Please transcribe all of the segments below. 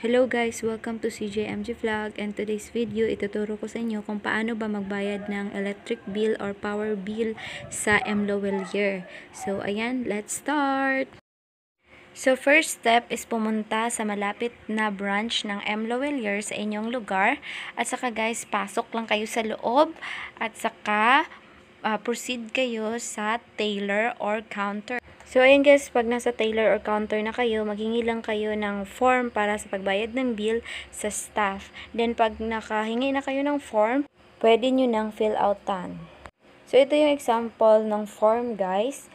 Hello guys! Welcome to CJMG Vlog, and today's video ituturo ko sa inyo kung paano ba magbayad ng electric bill or power bill sa MLOWELYER. So ayan, let's start! So first step is pumunta sa malapit na branch ng MLOWELYER sa inyong lugar, at saka guys, pasok lang kayo sa loob at saka proceed kayo sa teller or counter. So, ayun guys, pag nasa teller or counter na kayo, maghingi lang kayo ng form para sa pagbayad ng bill sa staff. Then, pag nakahingi na kayo ng form, pwede nyo nang fill outan. So, ito yung example ng form guys,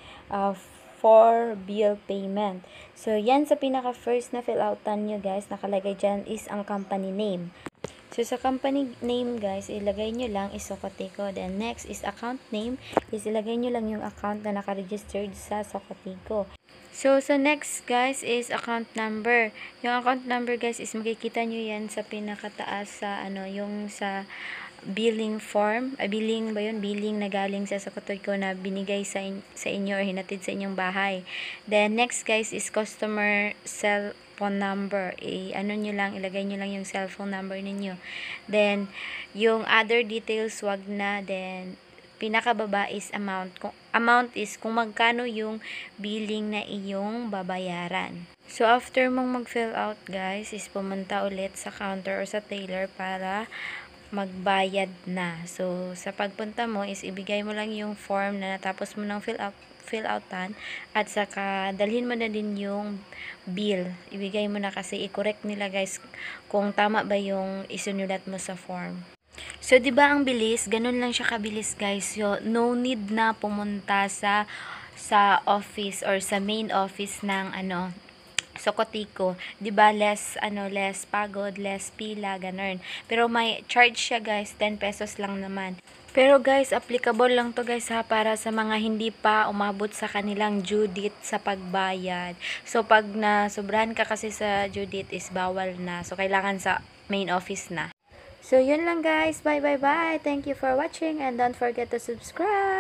for bill payment. So, yan sa pinaka-first na fill outan nyo guys, nakalagay dyan is ang company name. So, sa company name, guys, ilagay nyo lang is Sokotico. Then, next is account name, is ilagay nyo lang yung account na naka-registered sa Sokotico. So, next, guys, is account number. Yung account number, guys, is makikita nyo yan sa pinakataas sa, yung sa billing form. Billing ba yun? Billing na galing sa Sokotico na binigay sa inyo or hinatid sa inyong bahay. Then, next, guys, is customer phone number. Ilagay nyo lang yung cellphone number ninyo. Then, yung other details, wag na. Then, pinakababa is amount. Amount is kung magkano yung billing na iyong babayaran. So, after mong mag-fill out, guys, is pumunta ulit sa counter or sa teller para magbayad na. So, sa pagpunta mo is ibigay mo lang yung form na natapos mo ng fill outan, at saka dalhin mo na din yung bill. Ibigay mo na kasi i-correct nila guys kung tama ba yung isunulat mo sa form. So, 'di ba ang bilis? Ganun lang siya kabilis guys. So, no need na pumunta sa office or sa main office ng Sokotico, 'di ba? Less pagod, less pila, ganun. Pero may charge siya guys, 10 pesos lang naman. Pero guys, applicable lang to guys ha, para sa mga hindi pa umabot sa kanilang due date sa pagbayad. So pag nasobrahan ka kasi sa due date is bawal na. So kailangan sa main office na. So yun lang guys. Bye bye bye. Thank you for watching and don't forget to subscribe.